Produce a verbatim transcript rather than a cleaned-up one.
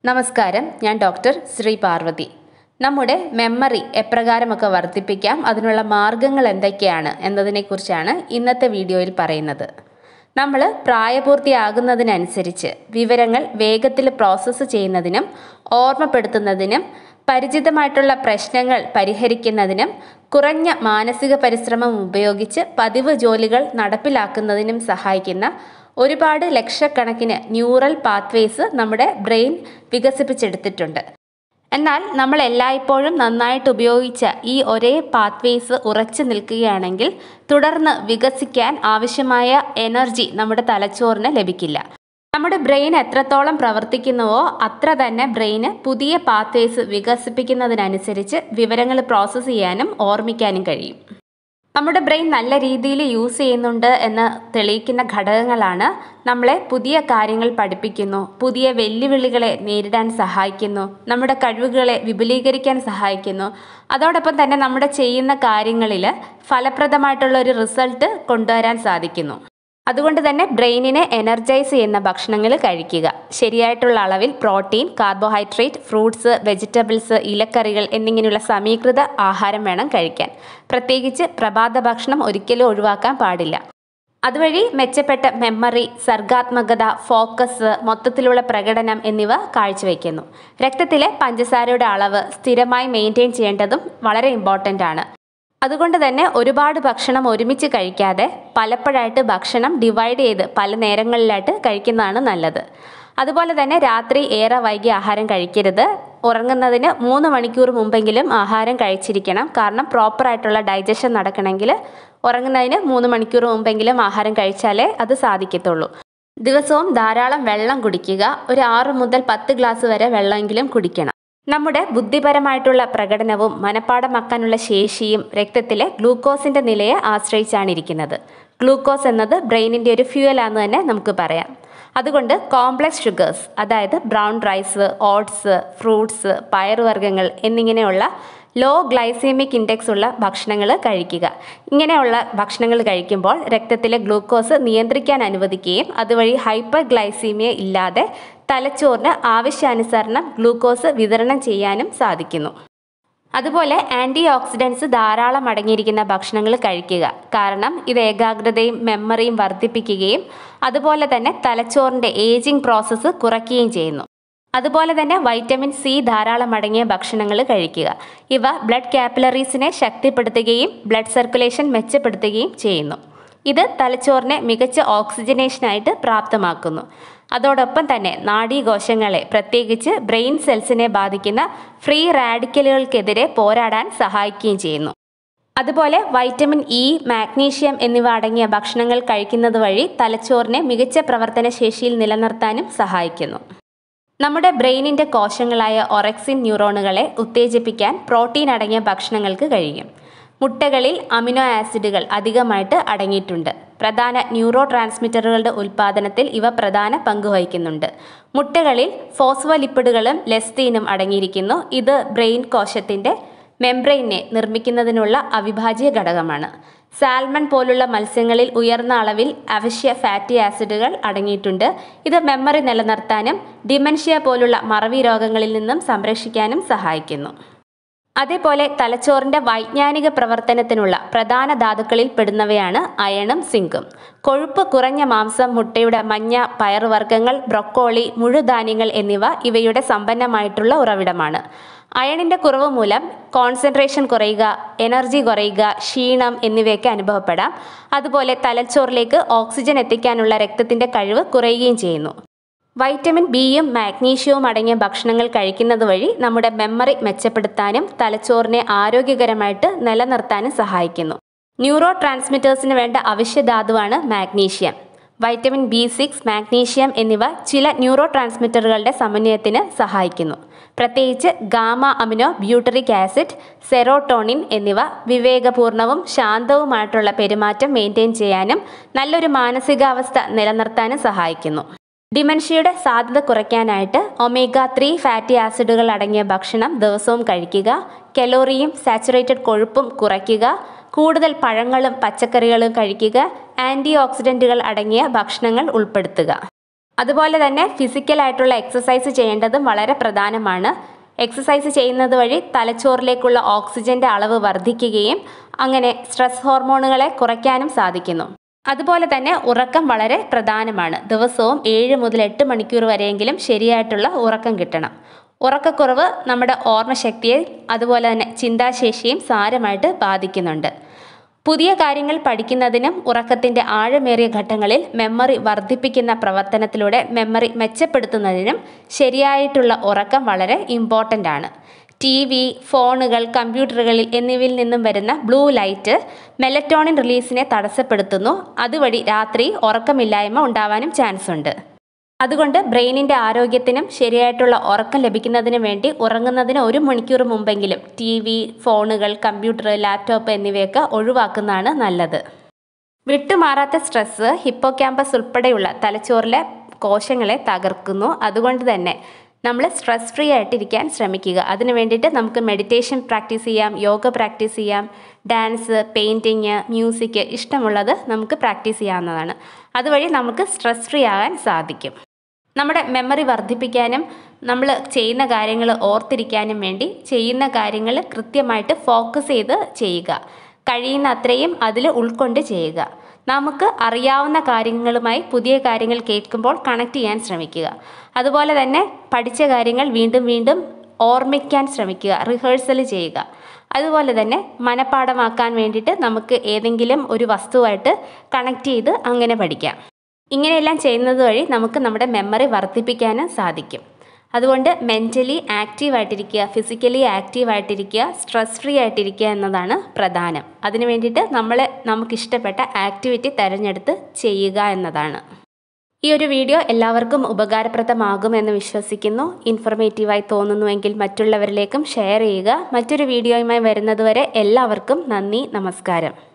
നമസ്കാരം, ഞാൻ ഡോക്ടർ ശ്രീ പാർവതി. നമ്മുടെ മെമ്മറി എപ്രകാരമൊക്കെ വർദ്ധിപ്പിക്കാം, അതിനുള്ള മാർഗങ്ങൾ എന്തൊക്കെയാണ് എന്നതിനെക്കുറിച്ചാണ് ഇന്നത്തെ വീഡിയോയിൽ പറയുന്നത്. നമ്മൾ പ്രായപൂർത്തിയാകുന്നതിനനുസരിച്ച് വിവരങ്ങൾ വേഗത്തിൽ പ്രോസസ്സ് ചെയ്യുന്നതിനും ഓർമ്മപ്പെടുത്തുന്നതിനും പരിചിതമായിട്ടുള്ള പ്രശ്നങ്ങൾ പരിഹരിക്കുന്നതിനും കുറഞ്ഞ മാനസിക പരിശ്രമം ഉപയോഗിച്ച് പതിവ് ജോലികൾ നടപ്പിലാക്കുന്നതിനും സഹായിക്കുന്ന ഒരുപാട് ലക്ഷക്കണക്കിന് ന്യൂറൽ പാത്വേസ് നമ്മുടെ ബ്രെയിൻ വികസിപ്പിച്ചെടുത്തിട്ടുണ്ട്. എന്നാൽ നമ്മൾ എല്ലായ്പ്പോഴും നന്നായിട്ട് ഉപയോഗിച്ച ഈ ഒരേ പാത്വേസ് ഉറച്ചു നിൽക്കുകയാണെങ്കിൽ തുടർന്ന് വികസിക്കാൻ ആവശ്യമായ എനർജി നമ്മുടെ തലച്ചോറിന് ലഭിക്കില്ല. നമ്മുടെ ബ്രെയിൻ എത്രത്തോളം പ്രവർത്തിക്കുന്നുവോ അത്ര തന്നെ ബ്രെയിന് പുതിയ പാത്വേസ് വികസിപ്പിക്കുന്നതിനനുസരിച്ച് വിവരങ്ങൾ പ്രോസസ്സ് ചെയ്യാനും ഓർമ്മിക്കാനും കഴിയും. നമ്മുടെ ബ്രെയിൻ നല്ല രീതിയിൽ യൂസ് ചെയ്യുന്നുണ്ട് എന്ന് തെളിയിക്കുന്ന ഘടകങ്ങളാണ് നമ്മളെ പുതിയ കാര്യങ്ങൾ പഠിപ്പിക്കുന്നു, പുതിയ വെല്ലുവിളികളെ നേരിടാൻ സഹായിക്കുന്നു, നമ്മുടെ കഴിവുകളെ വിപുലീകരിക്കാൻ സഹായിക്കുന്നു, അതോടൊപ്പം തന്നെ നമ്മുടെ ചെയ്യുന്ന കാര്യങ്ങളിൽ ഫലപ്രദമായിട്ടുള്ള ഒരു റിസൾട്ട് കൊണ്ടുവരാൻ സാധിക്കുന്നു. അതുകൊണ്ട് തന്നെ ബ്രെയിനിനെ എനർജൈസ് ചെയ്യുന്ന ഭക്ഷണങ്ങൾ കഴിക്കുക. ശരിയായിട്ടുള്ള അളവിൽ പ്രോട്ടീൻ, കാർബോഹൈഡ്രേറ്റ്, ഫ്രൂട്ട്സ്, വെജിറ്റബിൾസ്, ഇലക്കറികൾ എന്നിങ്ങനെയുള്ള സമീകൃത ആഹാരം വേണം കഴിക്കാൻ. പ്രത്യേകിച്ച് പ്രഭാത ഭക്ഷണം ഒരിക്കലും ഒഴിവാക്കാൻ പാടില്ല. അതുവഴി മെച്ചപ്പെട്ട മെമ്മറി, സർഗാത്മകത, ഫോക്കസ്, മൊത്തത്തിലുള്ള പ്രകടനം എന്നിവ കാഴ്ചവെക്കുന്നു. രക്തത്തിലെ പഞ്ചസാരയുടെ അളവ് സ്ഥിരമായി മെയിൻറ്റെയിൻ ചെയ്യേണ്ടതും വളരെ ഇമ്പോർട്ടൻ്റ് ആണ്. അതുകൊണ്ട് തന്നെ ഒരുപാട് ഭക്ഷണം ഒരുമിച്ച് കഴിക്കാതെ പലപ്പോഴായിട്ട് ഭക്ഷണം ഡിവൈഡ് ചെയ്ത് പല നേരങ്ങളിലായിട്ട് കഴിക്കുന്നതാണ് നല്ലത്. അതുപോലെ തന്നെ രാത്രി ഏറെ വൈകി ആഹാരം കഴിക്കരുത്. ഉറങ്ങുന്നതിന് മൂന്ന് മണിക്കൂർ മുമ്പെങ്കിലും ആഹാരം കഴിച്ചിരിക്കണം. കാരണം പ്രോപ്പറായിട്ടുള്ള ഡൈജഷൻ നടക്കണമെങ്കിൽ ഉറങ്ങുന്നതിന് മൂന്ന് മണിക്കൂർ മുമ്പെങ്കിലും ആഹാരം കഴിച്ചാലേ അത് സാധിക്കത്തുള്ളൂ. ദിവസവും ധാരാളം വെള്ളം കുടിക്കുക. ഒരു ആറ് മുതൽ പത്ത് ഗ്ലാസ് വരെ വെള്ളമെങ്കിലും കുടിക്കണം. നമ്മുടെ ബുദ്ധിപരമായിട്ടുള്ള പ്രകടനവും മനപ്പാഠമാക്കാനുള്ള ശേഷിയും രക്തത്തിലെ ഗ്ലൂക്കോസിൻ്റെ നിലയെ ആശ്രയിച്ചാണ് ഇരിക്കുന്നത്. ഗ്ലൂക്കോസ് എന്നത് ബ്രെയിനിൻ്റെ ഒരു ഫ്യൂവലാണെന്ന് തന്നെ നമുക്ക് പറയാം. അതുകൊണ്ട് കോംപ്ലക്സ് ഷുഗേഴ്സ്, അതായത് ബ്രൗൺ റൈസ്, ഓട്സ്, ഫ്രൂട്ട്സ്, പയറുവർഗ്ഗങ്ങൾ എന്നിങ്ങനെയുള്ള ലോ ഗ്ലൈസീമിക് ഇൻഡെക്സ് ഉള്ള ഭക്ഷണങ്ങൾ കഴിക്കുക. ഇങ്ങനെയുള്ള ഭക്ഷണങ്ങൾ കഴിക്കുമ്പോൾ രക്തത്തിലെ ഗ്ലൂക്കോസ് നിയന്ത്രിക്കാൻ അനുവദിക്കുകയും അതുവഴി ഹൈപ്പർ ഗ്ലൈസീമിയ ഇല്ലാതെ തലച്ചോറിന് ആവശ്യാനുസരണം ഗ്ലൂക്കോസ് വിതരണം ചെയ്യാനും സാധിക്കുന്നു. അതുപോലെ ആൻറ്റി ഓക്സിഡൻസ് ധാരാളം അടങ്ങിയിരിക്കുന്ന ഭക്ഷണങ്ങൾ കഴിക്കുക. കാരണം ഇത് ഏകാഗ്രതയും മെമ്മറിയും വർദ്ധിപ്പിക്കുകയും അതുപോലെ തന്നെ തലച്ചോറിൻ്റെ ഏജിങ് പ്രോസസ്സ് കുറയ്ക്കുകയും ചെയ്യുന്നു. അതുപോലെ തന്നെ വൈറ്റമിൻ സി ധാരാളം അടങ്ങിയ ഭക്ഷണങ്ങൾ കഴിക്കുക. ഇവ ബ്ലഡ് കാപ്പിലറീസിനെ ശക്തിപ്പെടുത്തുകയും ബ്ലഡ് സർക്കുലേഷൻ മെച്ചപ്പെടുത്തുകയും ചെയ്യുന്നു. ഇത് തലച്ചോറിനെ മികച്ച ഓക്സിജനേഷനായിട്ട് പ്രാപ്തമാക്കുന്നു. അതോടൊപ്പം തന്നെ നാഡീകോശങ്ങളെ, പ്രത്യേകിച്ച് ബ്രെയിൻ സെൽസിനെ ബാധിക്കുന്ന ഫ്രീ റാഡിക്കലുകൾക്കെതിരെ പോരാടാൻ സഹായിക്കുകയും ചെയ്യുന്നു. അതുപോലെ വൈറ്റമിൻ ഇ, മാഗ്നീഷ്യം എന്നിവ അടങ്ങിയ ഭക്ഷണങ്ങൾ കഴിക്കുന്നത് വഴി തലച്ചോറിനെ മികച്ച പ്രവർത്തന ശേഷിയിൽ നിലനിർത്താനും സഹായിക്കുന്നു. നമ്മുടെ ബ്രെയിനിൻ്റെ കോശങ്ങളായ ഒറക്സിൻ ന്യൂറോണുകളെ ഉത്തേജിപ്പിക്കാൻ പ്രോട്ടീൻ അടങ്ങിയ ഭക്ഷണങ്ങൾക്ക് കഴിയും. മുട്ടകളിൽ അമിനോ ആസിഡുകൾ അധികമായിട്ട് അടങ്ങിയിട്ടുണ്ട്. പ്രധാന ന്യൂറോ ട്രാൻസ്മിറ്ററുകളുടെ ഉൽപ്പാദനത്തിൽ ഇവ പ്രധാന പങ്ക് വഹിക്കുന്നുണ്ട്. മുട്ടകളിൽ ഫോസ്ഫോലിപ്പിഡുകളും ലെസ്തീനും അടങ്ങിയിരിക്കുന്നു. ഇത് ബ്രെയിൻ കോശത്തിൻ്റെ മെംബ്രെയിനെ നിർമ്മിക്കുന്നതിനുള്ള അവിഭാജ്യ ഘടകമാണ്. സാൽമൺ പോലുള്ള മത്സ്യങ്ങളിൽ ഉയർന്ന അളവിൽ അവശ്യ ഫാറ്റി ആസിഡുകൾ അടങ്ങിയിട്ടുണ്ട്. ഇത് മെമ്മറി നിലനിർത്താനും ഡിമെൻഷ്യ പോലുള്ള മറവി രോഗങ്ങളിൽ നിന്നും സംരക്ഷിക്കാനും സഹായിക്കുന്നു. അതേപോലെ തലച്ചോറിൻ്റെ വൈജ്ഞാനിക പ്രവർത്തനത്തിനുള്ള പ്രധാന ധാതുക്കളിൽ പെടുന്നവയാണ് അയണും സിങ്കും. കൊഴുപ്പ് കുറഞ്ഞ മാംസം, മുട്ടയുടെ മഞ്ഞ, പയറുവർഗ്ഗങ്ങൾ, ബ്രൊക്കോളി, മുഴുധാന്യങ്ങൾ എന്നിവ ഇവയുടെ സമ്പന്നമായിട്ടുള്ള ഉറവിടമാണ്. അയണിൻ്റെ കുറവ് മൂലം കോൺസെൻട്രേഷൻ കുറയുക, എനർജി കുറയുക, ക്ഷീണം എന്നിവയൊക്കെ അനുഭവപ്പെടാം. അതുപോലെ തലച്ചോറിലേക്ക് ഓക്സിജൻ എത്തിക്കാനുള്ള രക്തത്തിൻ്റെ കഴിവ് കുറയുകയും ചെയ്യുന്നു. വൈറ്റമിൻ ബിയും മാഗ്നീഷ്യവും അടങ്ങിയ ഭക്ഷണങ്ങൾ കഴിക്കുന്നത് വഴി നമ്മുടെ മെമ്മറി മെച്ചപ്പെടുത്താനും തലച്ചോറിനെ ആരോഗ്യകരമായിട്ട് നിലനിർത്താനും സഹായിക്കുന്നു. ന്യൂറോ ട്രാൻസ്മിറ്റേഴ്സിന് വേണ്ട അവശ്യധാതുവാണ് magnesium. Vitamin B six, magnesium എന്നിവ ചില ന്യൂറോ ട്രാൻസ്മിറ്ററുകളുടെ സമന്വയത്തിന് സഹായിക്കുന്നു. പ്രത്യേകിച്ച് gamma amino butyric acid, serotonin എന്നിവ വിവേകപൂർണവും ശാന്തവുമായിട്ടുള്ള പെരുമാറ്റം മെയിൻറ്റെയിൻ ചെയ്യാനും നല്ലൊരു മാനസികാവസ്ഥ നിലനിർത്താനും സഹായിക്കുന്നു. ഡിമെൻഷ്യയുടെ സാധ്യത കുറയ്ക്കാനായിട്ട് ഒമേഗ ത്രീ ഫാറ്റി ആസിഡുകൾ അടങ്ങിയ ഭക്ഷണം ദിവസവും കഴിക്കുക. കലോറിയും സാച്ചുറേറ്റഡ് കൊഴുപ്പും കുറയ്ക്കുക. കൂടുതൽ പഴങ്ങളും പച്ചക്കറികളും കഴിക്കുക. ആൻറ്റി ഓക്സിഡൻറ്റുകൾ അടങ്ങിയ ഭക്ഷണങ്ങൾ ഉൾപ്പെടുത്തുക. അതുപോലെ തന്നെ ഫിസിക്കലായിട്ടുള്ള എക്സസൈസ് ചെയ്യേണ്ടതും വളരെ പ്രധാനമാണ്. എക്സസൈസ് ചെയ്യുന്നത് വഴി തലച്ചോറിലേക്കുള്ള ഓക്സിജൻ്റെ അളവ് വർദ്ധിക്കുകയും അങ്ങനെ സ്ട്രെസ് ഹോർമോണുകളെ കുറയ്ക്കാനും സാധിക്കുന്നു. അതുപോലെ തന്നെ ഉറക്കം വളരെ പ്രധാനമാണ്. ദിവസവും ഏഴ് മുതൽ എട്ട് മണിക്കൂർ വരെയെങ്കിലും ശരിയായിട്ടുള്ള ഉറക്കം കിട്ടണം. ഉറക്കക്കുറവ് നമ്മുടെ ഓർമ്മശക്തിയെ അതുപോലെ തന്നെ ചിന്താശേഷിയും സാരമായിട്ട് ബാധിക്കുന്നുണ്ട്. പുതിയ കാര്യങ്ങൾ പഠിക്കുന്നതിനും ഉറക്കത്തിൻ്റെ ആഴമേറിയ ഘട്ടങ്ങളിൽ മെമ്മറി വർദ്ധിപ്പിക്കുന്ന പ്രവർത്തനത്തിലൂടെ മെമ്മറി മെച്ചപ്പെടുത്തുന്നതിനും ശരിയായിട്ടുള്ള ഉറക്കം വളരെ ഇമ്പോർട്ടൻ്റ് ആണ്. ടി വി, ഫോണുകൾ, കമ്പ്യൂട്ടറുകളിൽ എന്നിവയിൽ നിന്നും വരുന്ന ബ്ലൂ ലൈറ്റ് മെലറ്റോണിൻ റിലീസിനെ തടസ്സപ്പെടുത്തുന്നു. അതുവഴി രാത്രി ഉറക്കമില്ലായ്മ ഉണ്ടാവാനും ചാൻസ് ഉണ്ട്. അതുകൊണ്ട് ബ്രെയിനിൻ്റെ ആരോഗ്യത്തിനും ശരിയായിട്ടുള്ള ഉറക്കം ലഭിക്കുന്നതിനും വേണ്ടി ഉറങ്ങുന്നതിന് ഒരു മണിക്കൂർ മുമ്പെങ്കിലും ടി വി, ഫോണുകൾ, കമ്പ്യൂട്ടർ, ലാപ്ടോപ്പ് എന്നിവയൊക്കെ ഒഴിവാക്കുന്നതാണ് നല്ലത്. വിട്ടുമാറാത്ത സ്ട്രെസ്സ് ഹിപ്പോക്യാമ്പസ് ഉൾപ്പെടെയുള്ള തലച്ചോറിലെ കോശങ്ങളെ തകർക്കുന്നു. അതുകൊണ്ട് തന്നെ നമ്മൾ സ്ട്രെസ് ഫ്രീ ആയിട്ടിരിക്കാൻ ശ്രമിക്കുക. അതിന് വേണ്ടിയിട്ട് നമുക്ക് മെഡിറ്റേഷൻ പ്രാക്ടീസ് ചെയ്യാം, യോഗ പ്രാക്ടീസ് ചെയ്യാം, ഡാൻസ്, പെയിൻറ്റിങ്, മ്യൂസിക് ഇഷ്ടമുള്ളത് നമുക്ക് പ്രാക്ടീസ് ചെയ്യാവുന്നതാണ്. അതുവഴി നമുക്ക് സ്ട്രെസ് ഫ്രീ ആകാൻ സാധിക്കും. നമ്മുടെ മെമ്മറി വർദ്ധിപ്പിക്കാനും നമ്മൾ ചെയ്യുന്ന കാര്യങ്ങൾ ഓർത്തിരിക്കാനും വേണ്ടി ചെയ്യുന്ന കാര്യങ്ങൾ കൃത്യമായിട്ട് ഫോക്കസ് ചെയ്ത് ചെയ്യുക. കഴിയുന്ന അത്രയും അതിൽ ഉൾക്കൊണ്ട് ചെയ്യുക. നമുക്ക് അറിയാവുന്ന കാര്യങ്ങളുമായി പുതിയ കാര്യങ്ങൾ കേൾക്കുമ്പോൾ കണക്ട് ചെയ്യാൻ ശ്രമിക്കുക. അതുപോലെ തന്നെ പഠിച്ച കാര്യങ്ങൾ വീണ്ടും വീണ്ടും ഓർമ്മിക്കാൻ ശ്രമിക്കുക, റിഹേഴ്സൽ ചെയ്യുക. അതുപോലെ തന്നെ മനഃപ്പാഠമാക്കാൻ വേണ്ടിയിട്ട് നമുക്ക് ഏതെങ്കിലും ഒരു വസ്തുവായിട്ട് കണക്ട് ചെയ്ത് അങ്ങനെ പഠിക്കാം. ഇങ്ങനെയെല്ലാം ചെയ്യുന്നത് വഴി നമുക്ക് നമ്മുടെ മെമ്മറി വർദ്ധിപ്പിക്കാനും സാധിക്കും. അതുകൊണ്ട് മെൻ്റലി ആക്റ്റീവായിട്ടിരിക്കുക, ഫിസിക്കലി ആക്റ്റീവായിട്ടിരിക്കുക, സ്ട്രെസ് ഫ്രീ ആയിട്ടിരിക്കുക എന്നതാണ് പ്രധാനം. അതിനു വേണ്ടിയിട്ട് നമ്മൾ നമുക്കിഷ്ടപ്പെട്ട ആക്ടിവിറ്റി തിരഞ്ഞെടുത്ത് ചെയ്യുക എന്നതാണ്. ഈ ഒരു വീഡിയോ എല്ലാവർക്കും ഉപകാരപ്രദമാകുമെന്ന് വിശ്വസിക്കുന്നു. ഇൻഫോർമേറ്റീവായി തോന്നുന്നുവെങ്കിൽ മറ്റുള്ളവരിലേക്കും ഷെയർ ചെയ്യുക. മറ്റൊരു വീഡിയോയുമായി വരുന്നതുവരെ എല്ലാവർക്കും നന്ദി, നമസ്കാരം.